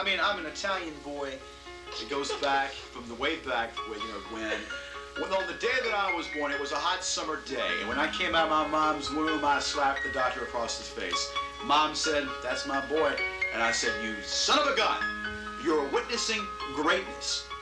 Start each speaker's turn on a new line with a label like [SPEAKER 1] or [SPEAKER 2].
[SPEAKER 1] mean, I'm an Italian boy. It goes back from the way back when, you know, when on the day that I was born, it was a hot summer day. And when I came out of my mom's womb, I slapped the doctor across his face. Mom said, "That's my boy." And I said, "You son of a gun, you're witnessing greatness."